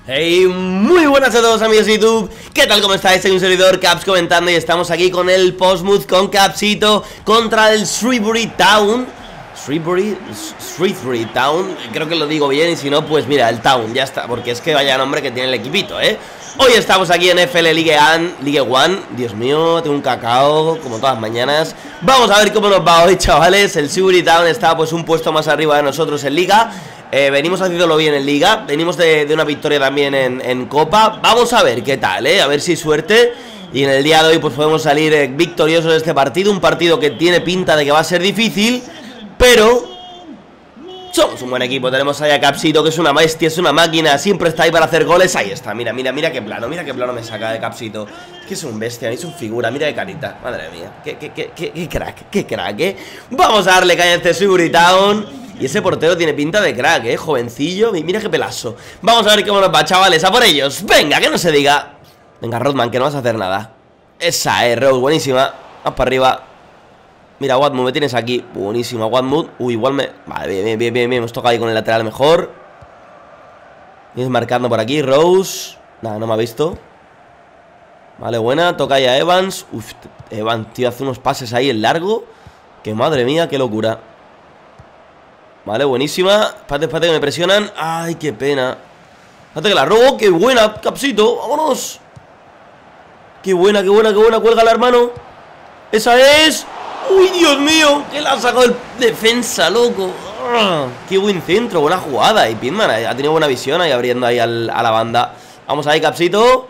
Hey, muy buenas a todos amigos de YouTube. ¿Qué tal? ¿Cómo estáis? Soy un servidor Caps comentando y estamos aquí con el Postmood con Capsito contra el Shrewsbury Town. Shrewsbury Town, creo que lo digo bien y si no, pues mira, el Town, ya está, porque es que vaya nombre que tiene el equipito, ¿eh? Hoy estamos aquí en FL League One. Dios mío, tengo un cacao como todas las mañanas. Vamos a ver cómo nos va hoy, chavales. El Shrewsbury Town está pues un puesto más arriba de nosotros en Liga. Venimos haciéndolo bien en Liga. Venimos de una victoria también en Copa. Vamos a ver qué tal, a ver si hay suerte. Y en el día de hoy pues podemos salir victoriosos de este partido. Un partido que tiene pinta de que va a ser difícil, pero somos un buen equipo. Tenemos ahí a Capsito, que es una bestia, es una máquina. Siempre está ahí para hacer goles. Ahí está, mira qué plano. Mira qué plano me saca de Capsito. Es que es un bestia, es un figura. Mira qué carita, madre mía. Qué crack, Vamos a darle caña a este Shrewsbury Town. Y ese portero tiene pinta de crack, jovencillo. Mira qué pelazo. Vamos a ver cómo nos va, chavales, a por ellos. Venga, que no se diga. Venga, Rodman, que no vas a hacer nada. Esa Rose, buenísima. Vamos para arriba. Mira, Watmood, me tienes aquí. Buenísima, Watmood. Uy, igual me... Vale, bien. Hemos tocado ahí con el lateral mejor. Vienes marcando por aquí, Rose. Nada, no me ha visto. Vale, buena. Toca ahí a Evans. Uf, Evans, tío, hace unos pases ahí en largo. Que madre mía, qué locura. Vale, buenísima. Espérate que me presionan. Ay, qué pena. Espérate que la robo. Qué buena, Capsito. Vámonos. Qué buena. Cuélgala, hermano. Esa es. Uy, Dios mío. Que la ha sacado el defensa, loco. Qué buen centro, buena jugada. Y Pitman ha tenido buena visión ahí abriendo ahí a la banda. Vamos ahí, Capsito.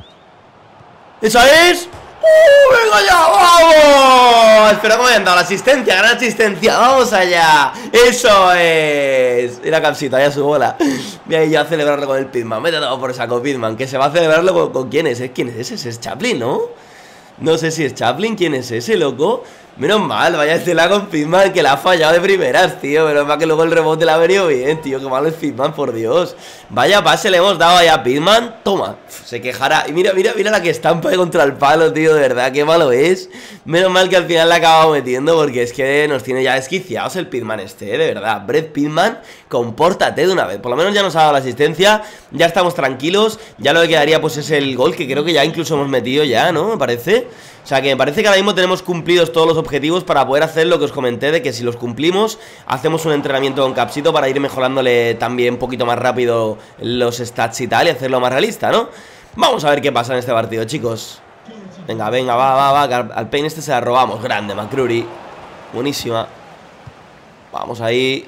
Esa es. ¡Venga ya! ¡Vamos! Espero que me hayan dado la asistencia, gran asistencia. ¡Vamos allá! ¡Eso es! Mira Capsito, allá su bola. Voy a ir yo a celebrarlo con el Pitman. Me he dado por saco Pitman, que se va a celebrarlo con quién es. ¿Quién es ese? Ese es Chaplin, ¿no? No sé si es Chaplin. ¿Quién es ese, loco? Menos mal, vaya estela con Pitman, que la ha fallado de primeras, tío. Menos mal que luego el rebote le ha venido bien, tío. Qué malo es Pitman, por Dios. Vaya pase le hemos dado ahí a Pitman. Toma, se quejará. Y mira la que estampa contra el palo, tío. De verdad, qué malo es. Menos mal que al final le ha acabado metiendo, porque es que nos tiene ya desquiciados el Pitman de verdad. Brett Pitman, compórtate de una vez. Por lo menos ya nos ha dado la asistencia. Ya estamos tranquilos. Ya lo que quedaría pues es el gol, que creo que ya incluso hemos metido ya, ¿no? Me parece. O sea que me parece que ahora mismo tenemos cumplidos todos los objetivos para poder hacer lo que os comenté, de que si los cumplimos, hacemos un entrenamiento con Capsito para ir mejorándole también un poquito más rápido los stats y tal, y hacerlo más realista, ¿no? Vamos a ver qué pasa en este partido, chicos. Venga, va, que al Payne este se la robamos. Grande, McCrory. Buenísima. Vamos ahí.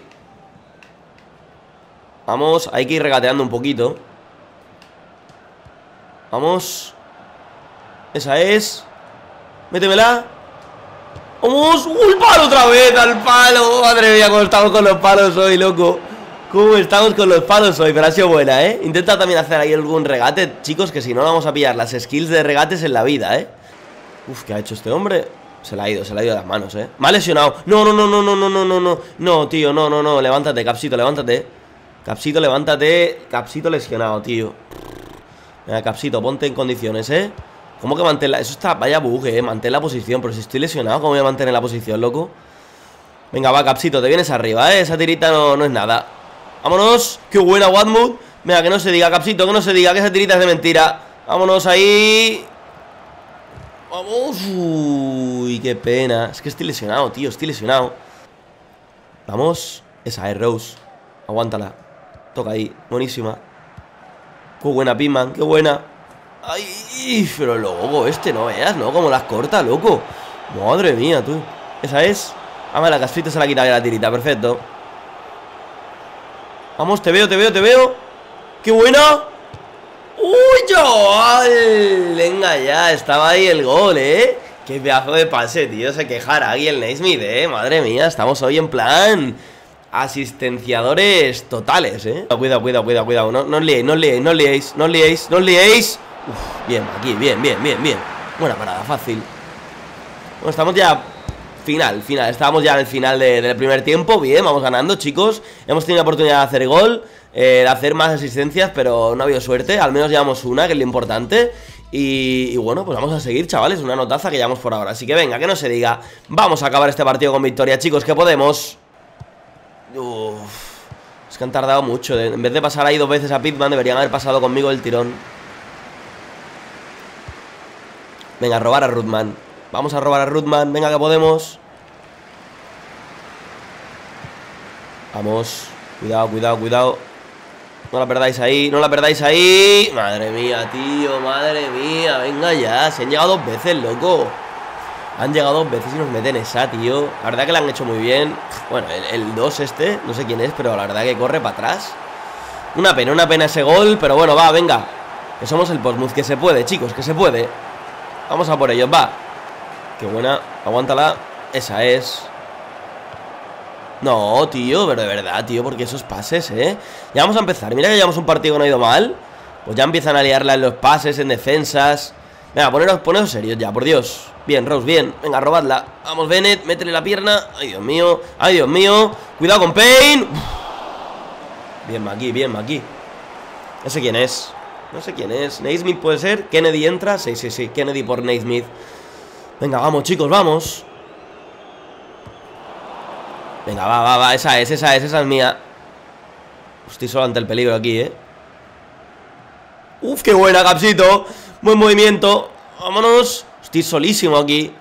Vamos, hay que ir regateando un poquito. Vamos. Esa es. Métemela. ¡Vamos! ¡El palo otra vez! ¡Al palo! Madre mía, cómo estamos con los palos hoy, loco. Cómo estamos con los palos hoy. Pero ha sido buena, Intenta también hacer ahí algún regate, chicos, que si no vamos a pillar las skills de regates en la vida, Uf, ¿qué ha hecho este hombre? Se le ha ido de las manos, Me ha lesionado. No. No, tío, no. Levántate, Capsito, levántate. Capsito, levántate. Capsito lesionado, tío. Venga, Capsito, ponte en condiciones, ¿Cómo que mantén la...? Eso está... Vaya bug, mantén la posición. Pero si estoy lesionado, ¿cómo voy a mantener la posición, loco? Venga, va, Capsito, te vienes arriba, Esa tirita no es nada. Vámonos. ¡Qué buena, Watmood! Venga, que no se diga, Capsito, que no se diga que esa tirita es de mentira. Vámonos ahí. Vamos. Uy, qué pena. Es que estoy lesionado, tío, estoy lesionado. Vamos. Esa es Rose. Aguántala. Toca ahí, buenísima. Qué buena, Pitman, qué buena. Ay, pero loco, no veas, ¿no? Como las corta, loco. Madre mía, tú. Esa es. Ah, la Capsito se la ha quitado ya la tirita, perfecto. Vamos, te veo. ¡Qué buena! ¡Uy, chaval! Venga ya, estaba ahí el gol, Qué pedazo de pase, tío. Se quejara aquí el Naismith, Madre mía, estamos hoy en plan asistenciadores totales, Cuidado. No os liéis. Uf, bien, aquí, bien. Buena parada, fácil. Bueno, estamos ya final. Estábamos ya en el final del primer tiempo. Bien, vamos ganando, chicos. Hemos tenido la oportunidad de hacer gol, de hacer más asistencias, pero no ha habido suerte. Al menos llevamos una, que es lo importante. Y bueno, pues vamos a seguir, chavales. Una notaza que llevamos por ahora. Así que venga, que no se diga. Vamos a acabar este partido con victoria, chicos, que podemos. Uff. Es que han tardado mucho. En vez de pasar ahí 2 veces a Pitman, deberían haber pasado conmigo el tirón. Venga, a robar a Rudman. Vamos a robar a Rudman. Venga, que podemos. Vamos. Cuidado, cuidado, cuidado. No la perdáis ahí, no la perdáis ahí. Madre mía, tío, madre mía. Venga ya, se han llegado 2 veces, loco. Han llegado 2 veces y nos meten esa, tío. La verdad que la han hecho muy bien. Bueno, el 2 este, no sé quién es, pero la verdad que corre para atrás. Una pena ese gol. Pero bueno, va, venga. Que somos el Portsmouth, que se puede, chicos, que se puede. Vamos a por ellos, va. Qué buena, aguántala. Esa es. No, tío, pero de verdad, tío, porque esos pases, Ya vamos a empezar, mira que llevamos un partido que no ha ido mal. Pues ya empiezan a liarla en los pases, en defensas. Venga, poneros serios ya, por Dios. Bien, Rose, bien, venga, robadla. Vamos, Bennett, métele la pierna. Ay, Dios mío, ay, Dios mío. Cuidado con Payne. Bien, Maki, bien, Maki. No sé quién es. No sé quién es. Naismith puede ser. Kennedy entra. Sí, sí, sí, Kennedy por Naismith. Venga, vamos, chicos, vamos. Venga, va, esa es mía. Estoy solo ante el peligro aquí, Uf, qué buena, Capsito. Buen movimiento. Vámonos. Estoy solísimo aquí.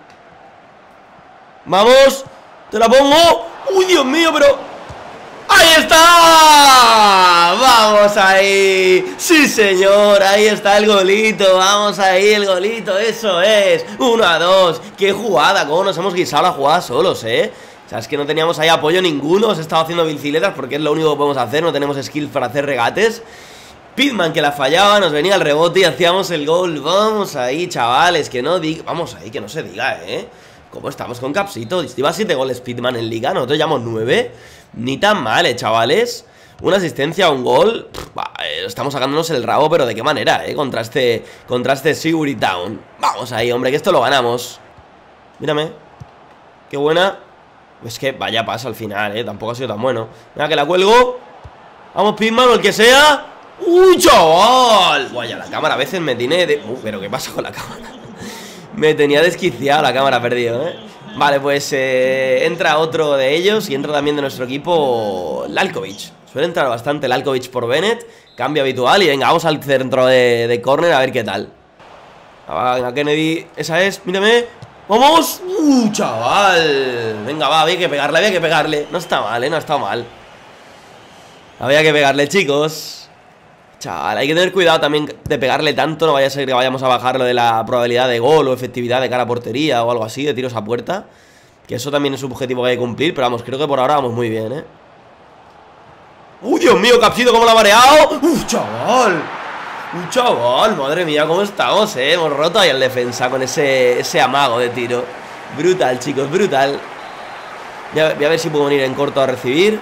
Vamos. Te la pongo. Uy, Dios mío, pero... ¡Ahí está! ¡Vamos ahí! ¡Sí, señor! Ahí está el golito. Vamos ahí, el golito. Eso es. 1-2. ¡Qué jugada! ¿Cómo nos hemos guisado la jugada solos, O sea, es que no teníamos ahí apoyo ninguno. Os he estado haciendo biciletas porque es lo único que podemos hacer. No tenemos skills para hacer regates. Pitman que la fallaba, nos venía el rebote y hacíamos el gol. Vamos ahí, chavales, que no diga... Vamos ahí, que no se diga, ¿Cómo estamos con Capsito? Lleva 7 goles Pitman en Liga, nosotros llevamos 9. Ni tan mal, chavales. Una asistencia, un gol. Estamos sacándonos el rabo, pero ¿de qué manera, Contra este Sigurd Town. Vamos ahí, hombre, que esto lo ganamos. Mírame. Qué buena. Es que vaya paso al final, tampoco ha sido tan bueno. Mira que la cuelgo. Vamos, Pitman, o el que sea. ¡Uy, chaval! Vaya, la cámara a veces me tiene de... pero ¿qué pasa con la cámara? Me tenía desquiciado la cámara, perdido, Vale, pues entra otro de ellos. Y entra también de nuestro equipo Lalkovic. Suele entrar bastante Lalkovic por Bennett. Cambio habitual y venga, vamos al centro de córner a ver qué tal. Venga, Kennedy, esa es, mírame. ¡Vamos! Chaval. Venga, va, había que pegarle. No está mal, no está mal. Había que pegarle, chicos. Chaval, hay que tener cuidado también de pegarle tanto. No vaya a ser que vayamos a bajar lo de la probabilidad de gol o efectividad de cara a portería o algo así, de tiros a puerta. Que eso también es un objetivo que hay que cumplir. Pero vamos, creo que por ahora vamos muy bien, ¡Uy, Dios mío, Capsito, cómo lo ha mareado! Chaval! Chaval, madre mía, cómo estamos, Hemos roto ahí el defensa con ese amago de tiro. Brutal, chicos, brutal. Voy a ver si puedo venir en corto a recibir.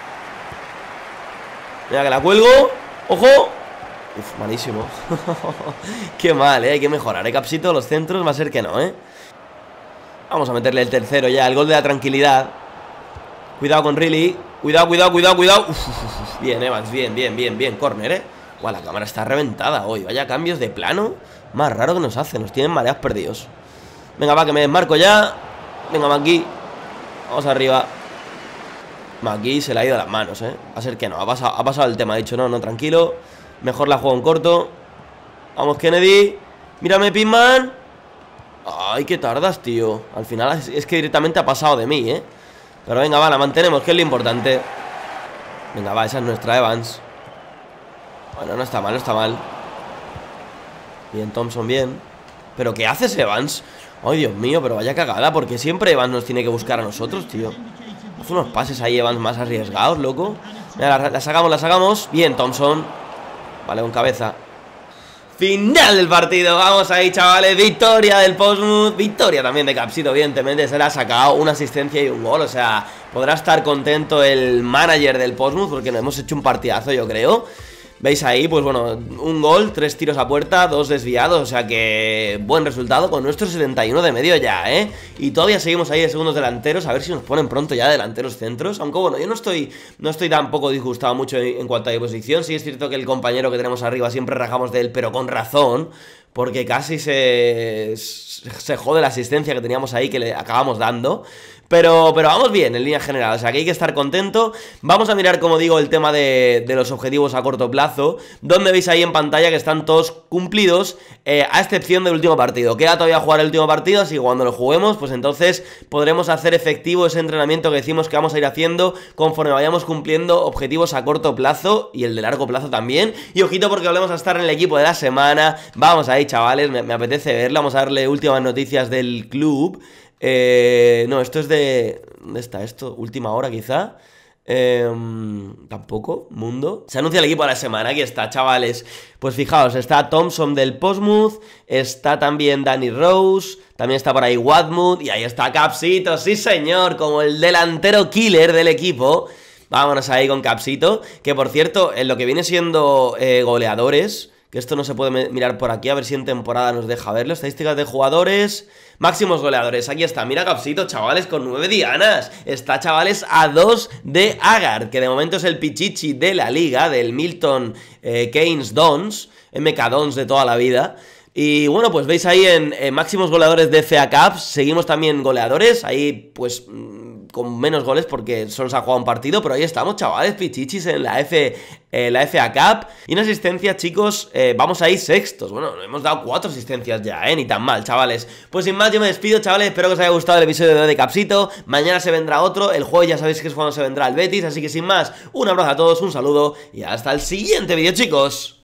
Mira que la cuelgo. ¡Ojo! Uf, malísimo. Qué mal, hay que mejorar, Capsito, los centros va a ser que no, Vamos a meterle el tercero ya, el gol de la tranquilidad. Cuidado con Riley. Cuidado. Bien, Evans, bien, córner, Guau, la cámara está reventada hoy. Vaya cambios de plano más raro que nos hace. Nos tienen mareas perdidos. Venga, va, que me desmarco ya. Venga, Maki. Vamos arriba. Maki se le ha ido a las manos, Va a ser que no, ha pasado el tema. Ha dicho, no, tranquilo. Mejor la juego en corto. Vamos, Kennedy. Mírame, Pitman. Ay, qué tardas, tío. Al final es que directamente ha pasado de mí, Pero venga, va, la mantenemos, que es lo importante. Venga, va, esa es nuestra Evans. Bueno, no está mal. Bien, Thompson, bien. ¿Pero qué haces, Evans? Ay, Dios mío, pero vaya cagada. Porque siempre Evans nos tiene que buscar a nosotros, tío. Haz unos pases ahí, Evans, más arriesgados, loco. Mira, la sacamos. Bien, Thompson. Vale, con cabeza. Final del partido, vamos ahí, chavales. Victoria del Portsmouth, victoria también de Capsito, evidentemente. Se le ha sacado una asistencia y un gol. O sea, podrá estar contento el manager del Portsmouth porque nos hemos hecho un partidazo, yo creo. Veis ahí, pues bueno, un gol, 3 tiros a puerta, 2 desviados. O sea que buen resultado con nuestro 71 de medio ya, Y todavía seguimos ahí de segundos delanteros. A ver si nos ponen pronto ya delanteros centros. Aunque bueno, yo no estoy tampoco disgustado mucho en cuanto a mi posición. Sí es cierto que el compañero que tenemos arriba siempre rajamos de él, pero con razón, porque casi se jode la asistencia que teníamos ahí, que le acabamos dando. Pero vamos bien en línea general, o sea que hay que estar contento. Vamos a mirar, como digo, el tema de los objetivos a corto plazo, donde veis ahí en pantalla que están todos cumplidos, a excepción del último partido. Queda todavía jugar el último partido, así que cuando lo juguemos, pues entonces podremos hacer efectivo ese entrenamiento que decimos que vamos a ir haciendo conforme vayamos cumpliendo objetivos a corto plazo y el de largo plazo también. Y ojito porque volvemos a estar en el equipo de la semana. Vamos ahí, chavales, me apetece verlo. Vamos a darle últimas noticias del club. No, esto es de... ¿Dónde está esto? Última hora quizá. Tampoco, mundo. Se anuncia el equipo de la semana, aquí está, chavales. Pues fijaos, está Thompson del Portsmouth, está también Danny Rose, también está por ahí Watmouth y ahí está Capsito, sí señor, como el delantero killer del equipo. Vámonos ahí con Capsito, que por cierto, en lo que viene siendo goleadores, que esto no se puede mirar por aquí, a ver si en temporada nos deja verlo. Estadísticas de jugadores, máximos goleadores. Aquí está, mira Capsito, chavales, con 9 dianas. Está, chavales, a 2 de Agar, que de momento es el pichichi de la liga, del Milton Keynes Dons, MK Dons de toda la vida. Y bueno, pues veis ahí en máximos goleadores de FA Cup, seguimos también goleadores, ahí pues con menos goles porque solo se ha jugado un partido, pero ahí estamos, chavales, pichichis en la FA Cup. Y en asistencia, chicos, vamos ahí sextos. Bueno, hemos dado 4 asistencias ya, ni tan mal, chavales. Pues sin más, yo me despido, chavales, espero que os haya gustado el episodio de hoy de Capsito. Mañana se vendrá otro, el jueves ya sabéis que es cuando se vendrá el Betis, así que sin más, un abrazo a todos, un saludo y hasta el siguiente vídeo, chicos.